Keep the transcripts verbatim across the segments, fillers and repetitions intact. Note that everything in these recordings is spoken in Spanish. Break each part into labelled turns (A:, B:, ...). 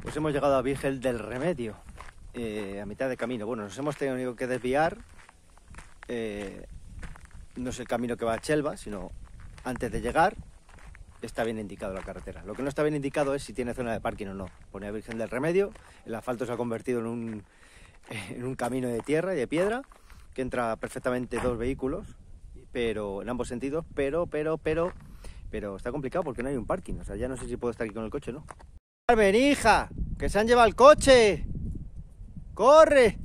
A: Pues hemos llegado a Virgen del Remedio, eh, a mitad de camino. Bueno, nos hemos tenido que desviar, eh, no es el camino que va a Chelva, sino antes de llegar está bien indicado la carretera. Lo que no está bien indicado es si tiene zona de parking o no. Pone a Virgen del Remedio, el asfalto se ha convertido en un, en un camino de tierra y de piedra, que entra perfectamente dos vehículos, pero en ambos sentidos, pero, pero, pero, pero está complicado porque no hay un parking. O sea, ya no sé si puedo estar aquí con el coche o no. ¡Carmen, hija! ¡Que se han llevado el coche! ¡Corre!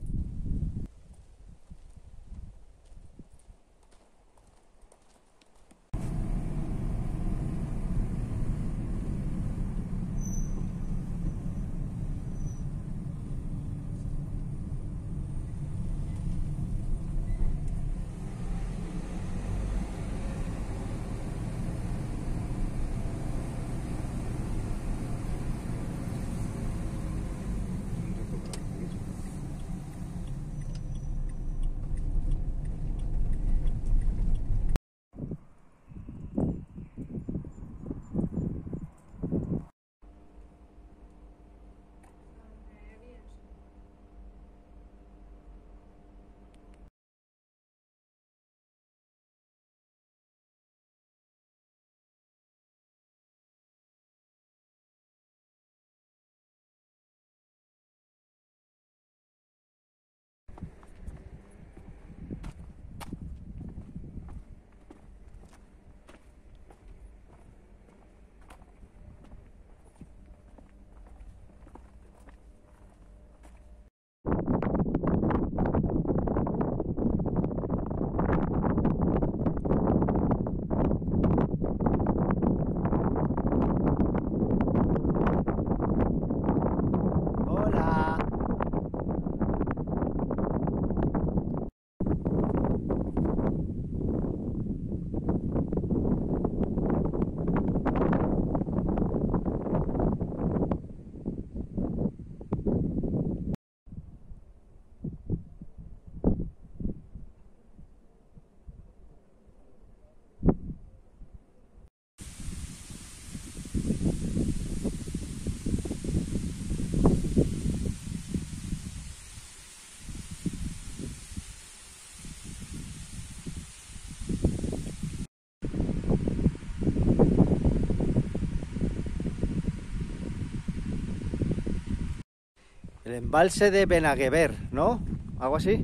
A: El embalse de Benaguever, ¿no? ¿Algo así?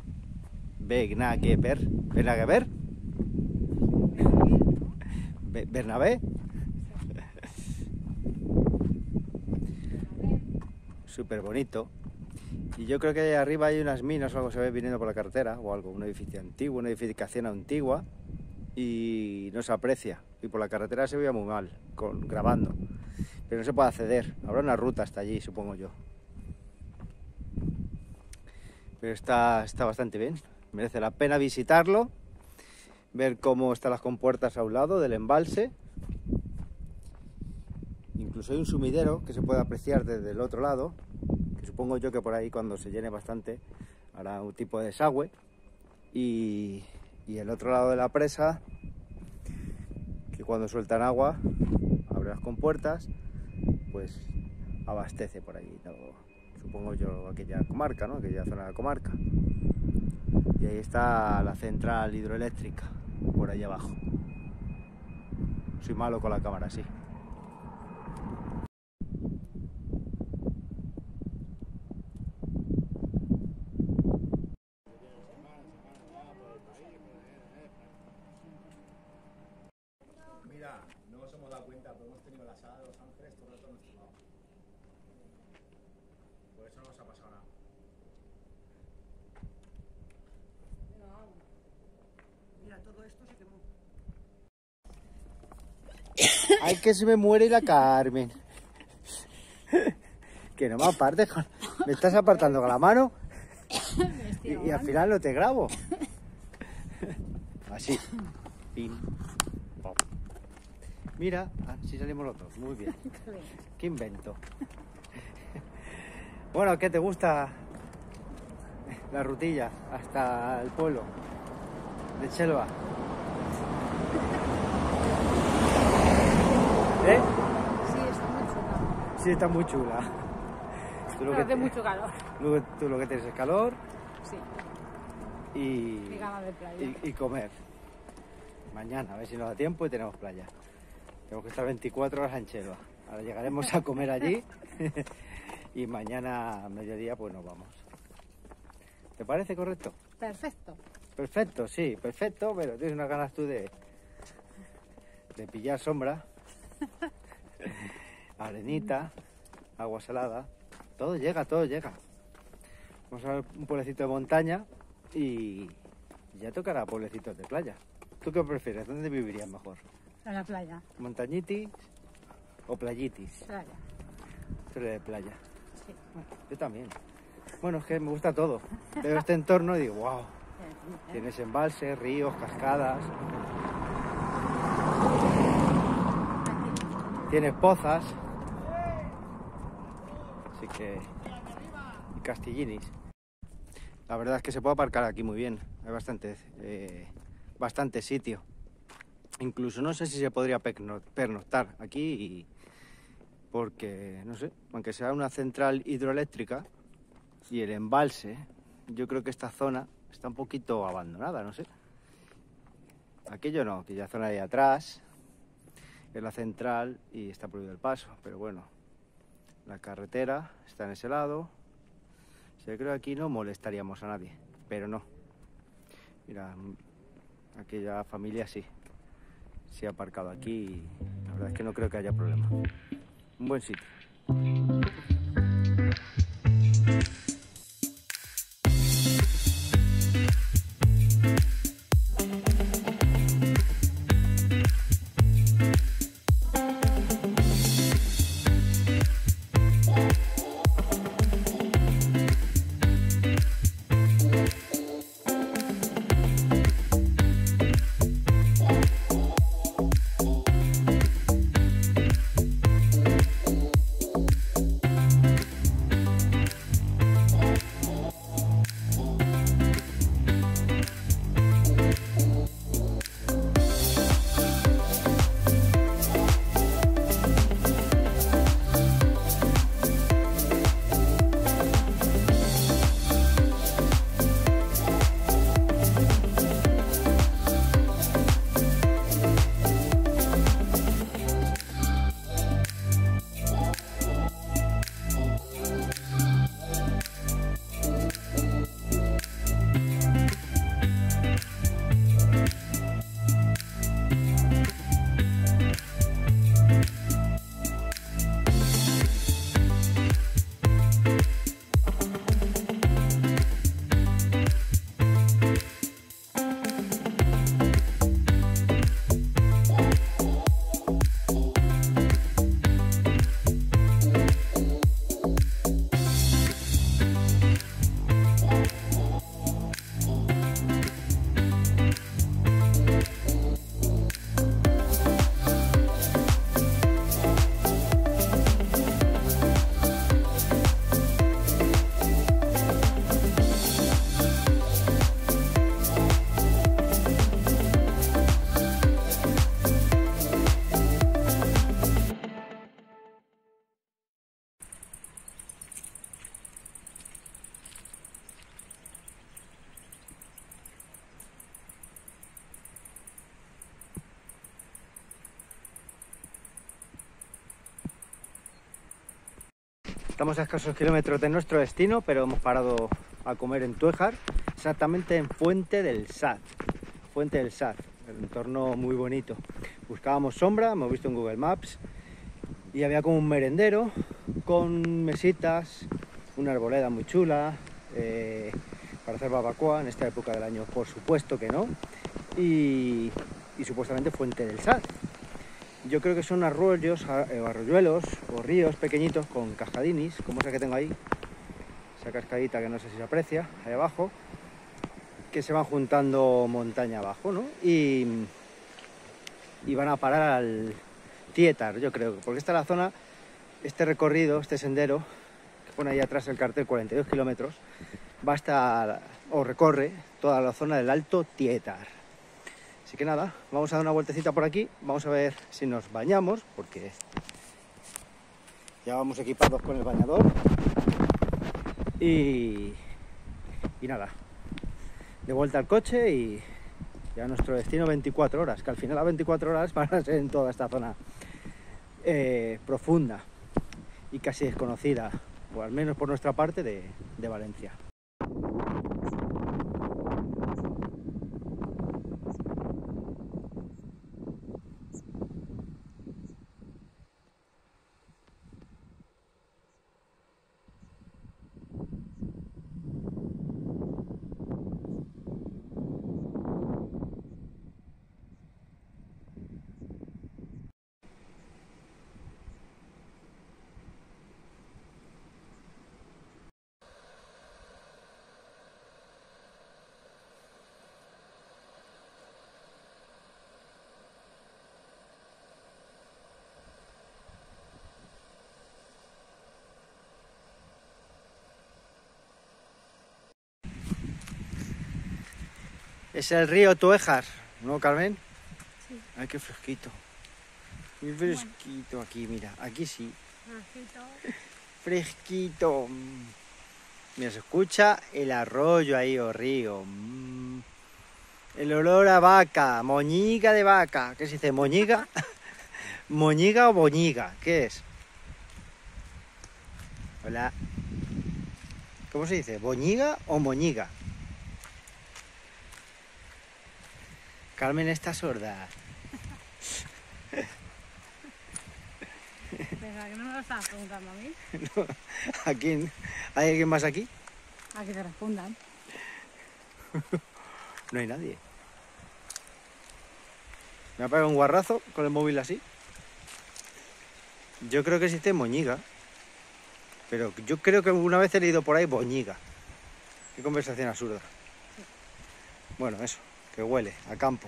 A: Benaguever. ¿Benaguever? Be ¿Bernabé? Súper bonito. Y yo creo que ahí arriba hay unas minas o algo, se ve viniendo por la carretera o algo, un edificio antiguo, una edificación antigua, y no se aprecia. Y por la carretera se veía muy mal, con, grabando. Pero no se puede acceder. Habrá una ruta hasta allí, supongo yo. Pero está, está bastante bien, merece la pena visitarlo, ver cómo están las compuertas a un lado del embalse. Incluso hay un sumidero que se puede apreciar desde el otro lado, que supongo yo que por ahí cuando se llene bastante hará un tipo de desagüe. Y, y el otro lado de la presa, que cuando sueltan agua, abre las compuertas, pues abastece por ahí todo. Supongo yo aquella comarca, ¿no? Aquella zona de la comarca. Y ahí está la central hidroeléctrica, por ahí abajo. Soy malo con la cámara, sí. Mira, no nos hemos dado cuenta, pero hemos tenido la sala de Los Ángeles todo el rato a nuestro lado. Por eso no nos ha pasado nada. Mira, todo esto se quemó. Ay, que se me muere la Carmen. Que no me apartes, me estás apartando con la mano y, y al final no te grabo. Así. Pim, pom. Mira, así salimos los dos, muy bien. Qué invento. Bueno, ¿qué te gusta la rutilla hasta el pueblo de Chelva? ¿Eh?
B: Sí, está muy chula.
A: Sí, está muy chula. Tú lo
B: Pero
A: que
B: hace
A: te-
B: mucho calor.
A: Tú, tú lo que tienes es calor
B: Sí,
A: y,
B: y ganas de playa.
A: y, y comer. Mañana, a ver si nos da tiempo y tenemos playa. Tenemos que estar veinticuatro horas en Chelva. Ahora llegaremos a comer allí y mañana a mediodía pues nos vamos. ¿Te parece correcto?
B: Perfecto.
A: Perfecto, sí, perfecto, pero tienes unas ganas tú de, de pillar sombra, arenita, agua salada, todo llega, todo llega. Vamos a ver un pueblecito de montaña y ya tocará pueblecitos de playa. ¿Tú qué prefieres? ¿Dónde vivirías mejor?
B: En la playa.
A: ¿Montañitis o playitis?
B: Playa.
A: Tú eres de playa.
B: Sí.
A: Bueno, yo también. Bueno, es que me gusta todo. Veo este entorno y digo, wow.
B: Eh,
A: Tienes embalses, ríos, cascadas, tienes pozas, así que y castillinis. La verdad es que se puede aparcar aquí muy bien, hay bastante, eh, bastante sitio. Incluso no sé si se podría perno- pernoctar aquí, y- porque no sé, aunque sea una central hidroeléctrica y el embalse, yo creo que esta zona está un poquito abandonada, no sé. Aquello no, aquella zona de atrás es la central y está prohibido el paso, pero bueno, la carretera está en ese lado. Yo creo que aquí no molestaríamos a nadie, pero no. Mira, aquella familia sí, sí ha aparcado aquí y la verdad es que no creo que haya problema. Un buen sitio. Estamos a escasos kilómetros de nuestro destino, pero hemos parado a comer en Tuéjar, exactamente en Fuente del Saz. Fuente del Saz, un entorno muy bonito. Buscábamos sombra, hemos visto en Google Maps, y había como un merendero con mesitas, una arboleda muy chula, eh, para hacer barbacoa en esta época del año, por supuesto que no, y, y supuestamente Fuente del Saz. Yo creo que son arroyos, arroyuelos o ríos pequeñitos con cascadinis, como esa que tengo ahí, esa cascadita que no sé si se aprecia, ahí abajo, que se van juntando montaña abajo, ¿no? Y, y van a parar al Tietar, yo creo, porque esta es la zona, este recorrido, este sendero, que pone ahí atrás el cartel, cuarenta y dos kilómetros, va hasta, o recorre toda la zona del Alto Tietar. Así que nada, vamos a dar una vueltecita por aquí, vamos a ver si nos bañamos, porque ya vamos equipados con el bañador. Y, y nada, de vuelta al coche y ya nuestro destino veinticuatro horas, que al final las veinticuatro horas van a ser en toda esta zona eh, profunda y casi desconocida, o al menos por nuestra parte, de, de Valencia. Es el río Tuéjar, ¿no, Carmen?
B: Sí.
A: Ay, qué fresquito. Muy fresquito aquí, mira, aquí sí.
B: Fresquito.
A: Fresquito. Mira, se escucha el arroyo ahí o río. Mm. El olor a vaca, moñiga de vaca. ¿Qué se dice? ¿Moñiga? ¿Moñiga o boñiga? ¿Qué es? Hola. ¿Cómo se dice? ¿Boñiga o moñiga? Carmen está sorda.
B: Venga, que no me lo estás preguntando a mí.
A: No, ¿a quién? ¿Hay alguien más aquí?
B: A que te respondan.
A: No hay nadie. Me ha pegado un guarrazo con el móvil así. Yo creo que existe moñiga. Pero yo creo que alguna vez he leído por ahí boñiga. Qué conversación absurda. Bueno, eso, que huele a campo.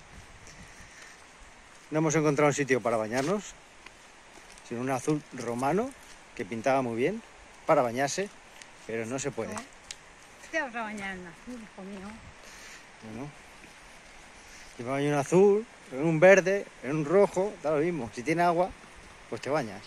A: No hemos encontrado un sitio para bañarnos, sino un azul romano que pintaba muy bien para bañarse, pero no se puede.
B: ¿No? Te vas a bañar en azul, hijo mío.
A: Bueno, yo me baño en azul, en un verde, en un rojo, da lo mismo. Si tiene agua, pues te bañas.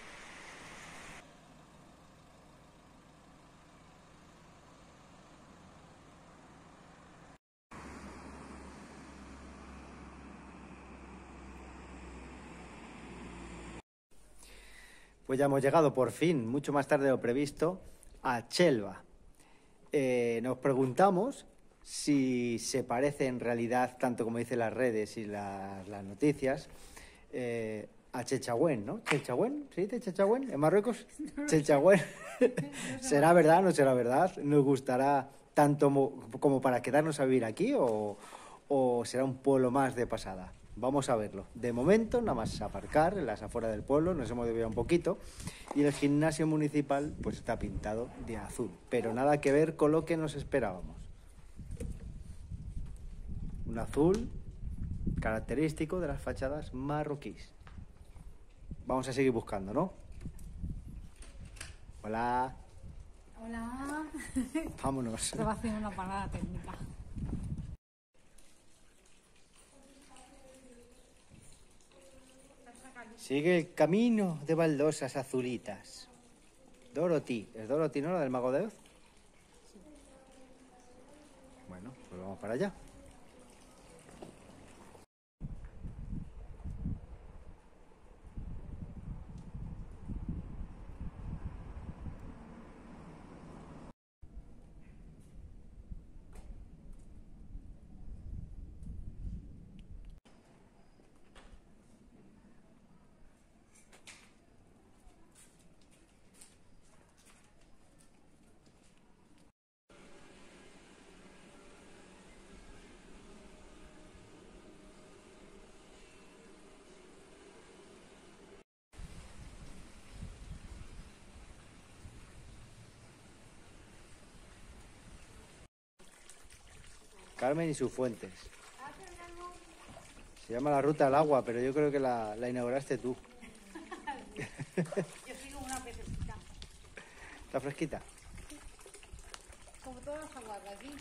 A: Pues ya hemos llegado por fin, mucho más tarde de lo previsto, a Chelva. Eh, nos preguntamos si se parece en realidad, tanto como dicen las redes y las, las noticias, eh, a Chechagüén, ¿no? ¿Chechagüén? ¿Se dice Chechagüén en Marruecos? Chechagüén. ¿Será verdad o no será verdad? ¿Nos gustará tanto mo- como para quedarnos a vivir aquí o, o será un pueblo más de pasada? Vamos a verlo. De momento, nada más aparcar en las afueras del pueblo, nos hemos desviado un poquito, y el gimnasio municipal pues está pintado de azul, pero nada que ver con lo que nos esperábamos. Un azul característico de las fachadas marroquíes. Vamos a seguir buscando, ¿no? Hola.
B: Hola.
A: Vámonos.
B: Te va a hacer una parada técnica.
A: Sigue el camino de baldosas azulitas. Dorothy. ¿Es Dorothy, no, la del Mago de Oz? Bueno, pues vamos para allá. Carmen y sus fuentes. Se llama la ruta al agua, pero yo creo que la, la inauguraste tú.
B: Yo sigo una pececita.
A: ¿Está fresquita?
B: Como todas las aguas de aquí.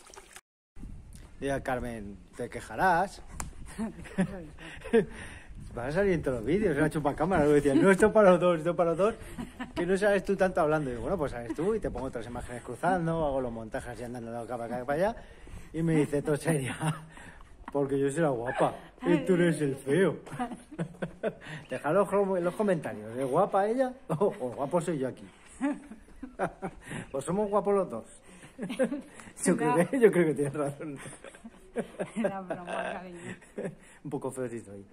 A: Diga, Carmen, te quejarás. Vas a salir en todos los vídeos, una chupacámara. Luego decían, no, esto para los dos, esto para los dos. Que no sabes tú tanto hablando. Y digo, bueno, pues sabes tú y te pongo otras imágenes cruzando, hago los montajes y andando de acá para acá para allá. Y me dice, todo seria, porque yo soy la guapa y tú eres el feo. Dejad los, los comentarios, ¿es guapa ella o, o guapo soy yo aquí? Pues somos guapos los dos. Yo, no. creo, que, yo creo que tienes razón.
B: Era broma, cariño.
A: Un poco feo sí soy.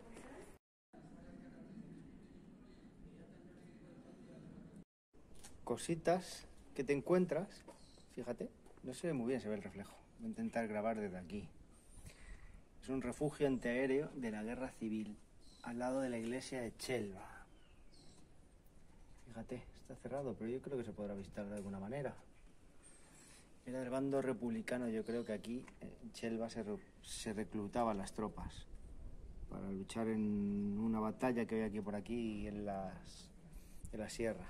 A: Cositas que te encuentras, fíjate, no se ve muy bien, se ve el reflejo. Voy a intentar grabar desde aquí. Es un refugio antiaéreo de la guerra civil, al lado de la iglesia de Chelva. Fíjate, está cerrado, pero yo creo que se podrá visitar de alguna manera. Era del bando republicano, yo creo que aquí en Chelva se, re, se reclutaban las tropas para luchar en una batalla que hay aquí por aquí en, las, en la sierra.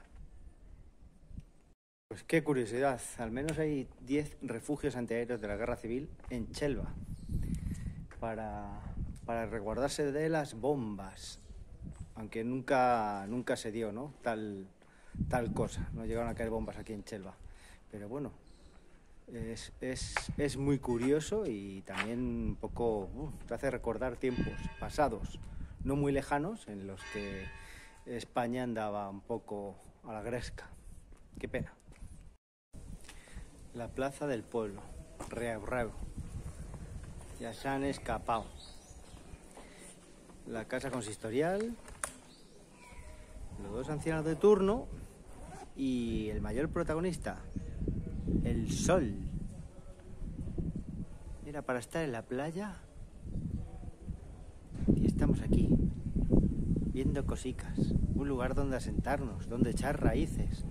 A: Pues qué curiosidad, al menos hay diez refugios antiaéreos de la guerra civil en Chelva para, para resguardarse de las bombas, aunque nunca, nunca se dio, ¿no? Tal, tal cosa, no llegaron a caer bombas aquí en Chelva, pero bueno, es, es, es muy curioso y también un poco uh, te hace recordar tiempos pasados, no muy lejanos, en los que España andaba un poco a la gresca. Qué pena. La plaza del pueblo, Reu Reu. Ya se han escapado. La casa consistorial, los dos ancianos de turno y el mayor protagonista, el sol. Era para estar en la playa y estamos aquí, viendo cosicas, un lugar donde asentarnos, donde echar raíces.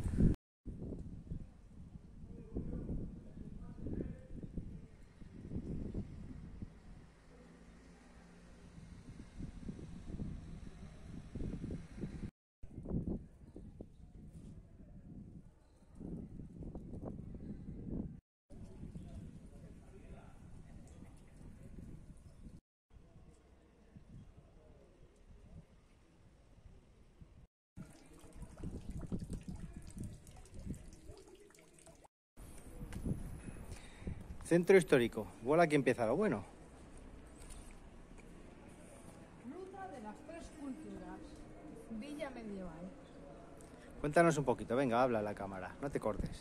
A: Centro histórico. Igual aquí empieza lo bueno.
B: Ruta de las Tres Culturas. Villa medieval.
A: Cuéntanos un poquito. Venga, habla a la cámara. No te cortes.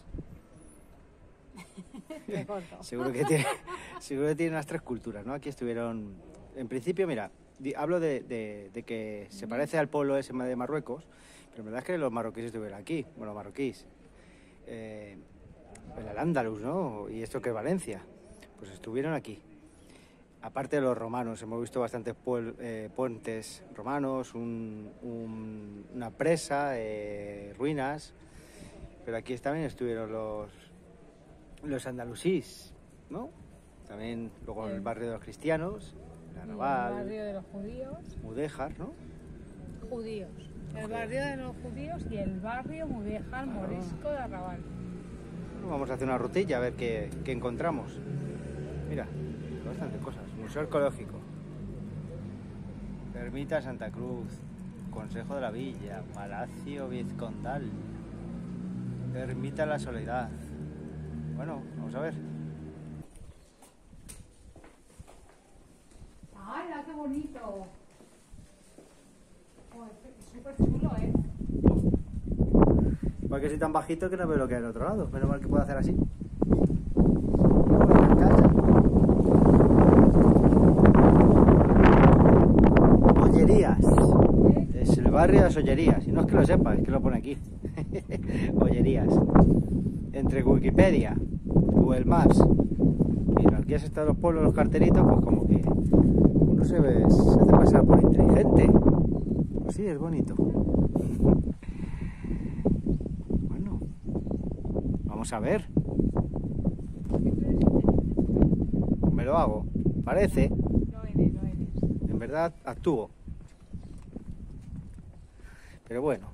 B: Te corto.
A: seguro que tiene, seguro que tiene las tres culturas, ¿no? Aquí estuvieron... En principio, mira, di, hablo de, de, de que se parece al pueblo ese de Marruecos, pero en verdad es que los marroquíes estuvieron aquí. Bueno, marroquíes. Eh, el Al-Ándalus, ¿no? Y esto que es Valencia, pues estuvieron aquí. Aparte de los romanos, hemos visto bastantes puel, eh, puentes romanos, un, un, una presa, eh, ruinas, pero aquí también estuvieron los, los andalusíes, ¿no? También luego el, el barrio de los cristianos, el Arrabal,
B: el barrio de los judíos.
A: Mudéjar, ¿no?
B: Judíos. El barrio de los judíos y el barrio Mudéjar, ah. Morisco de Arrabal.
A: Vamos a hacer una rutilla a ver qué, qué encontramos. Mira, bastantes cosas. Museo Arqueológico, Ermita Santa Cruz, Consejo de la Villa, Palacio Vizcondal, Ermita La Soledad. Bueno, vamos a ver.
B: ¡Hala, qué bonito! Oh, es súper chulo, ¿eh?
A: Porque soy tan bajito que no veo lo que hay al otro lado. Menos mal que puedo hacer así. Ollerías. Es el barrio de las Ollerías. Y no es que lo sepa, es que lo pone aquí. Ollerías. Entre Wikipedia, Google Maps y los guías estos de los pueblos, los cartelitos, pues como que uno se, ve, se hace pasar por inteligente. Pues sí, es bonito. Vamos a ver. Me lo hago. Parece.
B: No eres, no eres.
A: En verdad actúo. Pero bueno.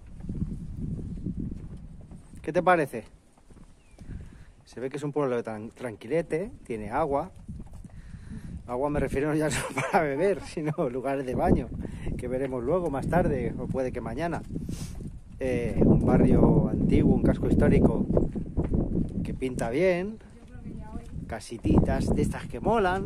A: ¿Qué te parece? Se ve que es un pueblo tan tranquilete. Tiene agua. Agua me refiero ya no para beber, sino lugares de baño. que veremos luego, más tarde, o puede que mañana. Eh, un barrio antiguo, un casco histórico que pinta bien, casititas de estas que molan.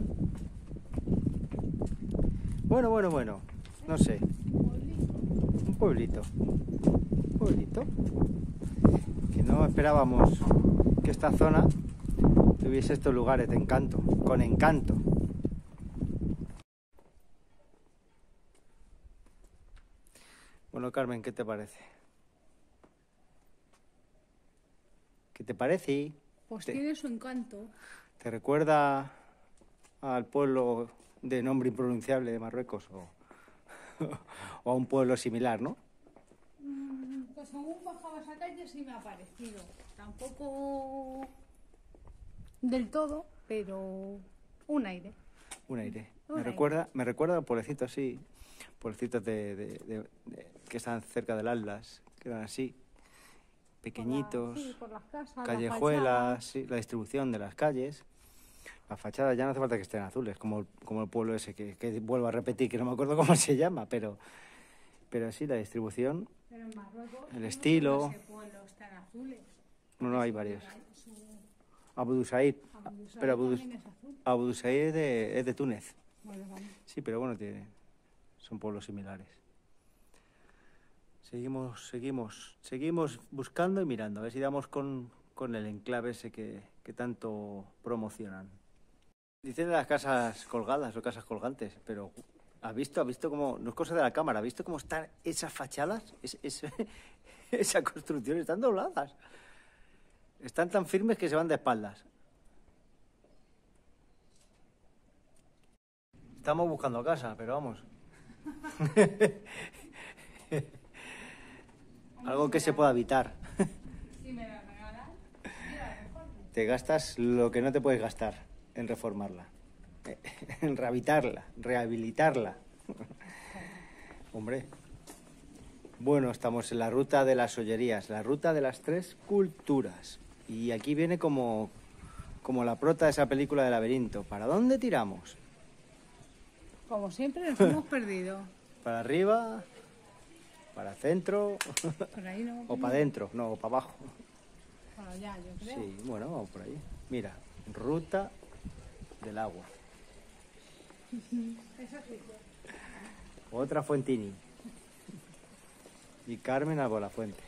A: Bueno, bueno, bueno, no sé, un pueblito, un pueblito, que no esperábamos que esta zona tuviese estos lugares de encanto, con encanto. Bueno, Carmen, ¿qué te parece? ¿Qué te parece?
B: Pues
A: te,
B: tiene su encanto.
A: ¿Te recuerda al pueblo de nombre impronunciable de Marruecos o, o a un pueblo similar, no?
B: Mm, pues según bajabas a calle sí me ha parecido. Tampoco del todo, pero un aire.
A: Un aire.
B: Un
A: me
B: aire.
A: recuerda, me recuerda a pueblecitos así, pueblecitos de, de, de, de, que están cerca del Atlas, que eran así, pequeñitos,
B: por la, sí, por las casas,
A: callejuelas, sí, la distribución de las calles. Las fachadas ya no hace falta que estén azules, como, como el pueblo ese, que, que vuelvo a repetir, que no me acuerdo cómo se llama, pero, pero sí, la distribución,
B: pero en Marruecos,
A: el estilo.
B: No ese pueblo están azules.
A: No, no, hay varios.
B: Su...
A: Abu Dusaid,
B: Abu Dusaid
A: pero Abu,
B: es azul.
A: Abu Dusaid es de, es de Túnez.
B: Bueno, vale.
A: Sí, pero bueno, tiene, son pueblos similares. Seguimos, seguimos, seguimos buscando y mirando, a ver si damos con, con el enclave ese que, que tanto promocionan. Dicen de las casas colgadas o casas colgantes, pero ¿has visto? ¿Has visto cómo, no es cosa de la cámara, ¿has visto cómo están esas fachadas? Es, es, esa construcción, están dobladas. Están tan firmes que se van de espaldas. Estamos buscando casa, pero vamos. Algo que se pueda evitar.
B: Si me la regalan,
A: te gastas lo que no te puedes gastar en reformarla, en rehabilitarla, rehabilitarla. Hombre. Bueno, estamos en la ruta de las ollerías, la ruta de las tres culturas. Y aquí viene como, como la prota de esa película de Laberinto. ¿Para dónde tiramos?
B: Como siempre nos hemos perdido.
A: ¿Para arriba? ¿Para centro?
B: Por ahí no.
A: ¿O para adentro? No, o para abajo.
B: Para allá, yo creo.
A: Sí, bueno, vamos por ahí. Mira, ruta del agua.
B: Eso sí.
A: Otra Fuentini. Y Carmen a Bolafuente.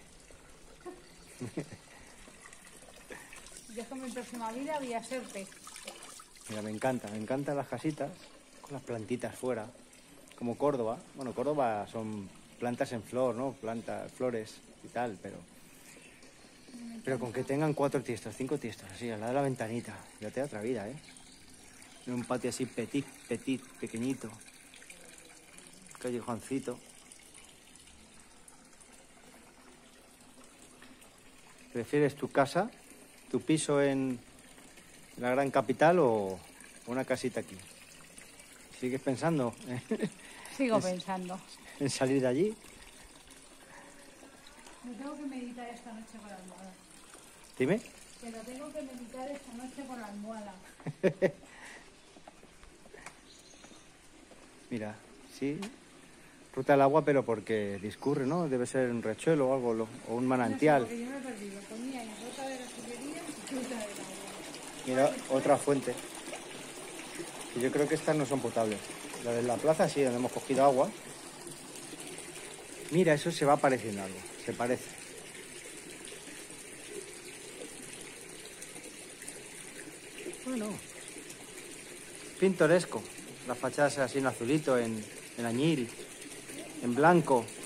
B: Yo como en próxima vida voy a ser pez.
A: Mira, me encanta, me encantan las casitas con las plantitas fuera, como Córdoba. Bueno, Córdoba son plantas en flor, ¿no? Plantas, flores y tal, pero pero con que tengan cuatro tiestos, cinco tiestos, así, al lado de la ventanita, ya te da otra vida, ¿eh? En un patio así petit, petit, pequeñito, callejoncito. ¿Prefieres tu casa, tu piso en la gran capital o una casita aquí? ¿Sigues pensando?
B: Sigo
A: es,
B: pensando.
A: ¿En salir de allí?
B: Me tengo que meditar esta noche con la almohada.
A: Dime.
B: Que lo tengo que meditar esta noche con la almohada.
A: Mira, sí, ruta del agua, pero porque discurre, ¿no? Debe ser un riachuelo o algo, o un manantial.
B: No sé, porque yo me he perdido. Ponía en ruta de las ollerías y ruta del agua.
A: Mira, otra fuente. Y yo creo que estas no son potables. La de la plaza sí, donde hemos cogido agua. Mira, eso se va pareciendo algo, se parece. Bueno, pintoresco. Las fachadas así en azulito, en, en añil, en blanco.